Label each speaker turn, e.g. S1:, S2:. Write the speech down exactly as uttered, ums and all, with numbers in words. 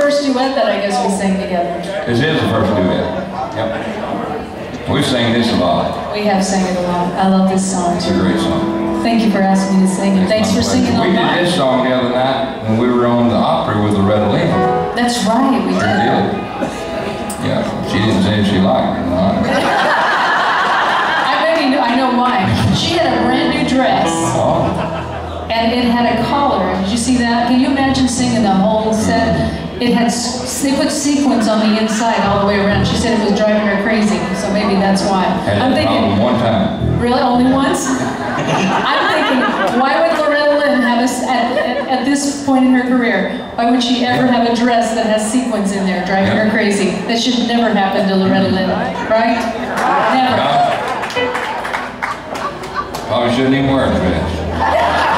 S1: first duet that I guess we sang together.
S2: This is the first duet. Yep. We've sang this a lot.
S1: We have sang it a lot. I love this song.
S2: It's a great song.
S1: Thank you for asking me to sing it. Thanks for singing on mine.
S2: We did this song the other night when we were on the Opry with the Rader.
S1: That's right, we did.
S2: did. Yeah, she didn't say if she liked it or not.
S1: I bet you know, I know why. She had a brand new dress.
S2: Oh.
S1: And it had a collar. Did you see that? Can you imagine singing the whole set? It had, they put sequins on the inside all the way around. She said it was driving her crazy, so maybe that's why.
S2: Had
S1: I'm thinking,
S2: one time.
S1: Really, only once? I'm thinking, why would Loretta Lynn have us at, at, at this point in her career? Why would she ever have a dress that has sequins in there, driving
S2: yep.
S1: her crazy? That should never happen to Loretta Lynn, right? Never.
S2: No. Probably shouldn't even wear a dress.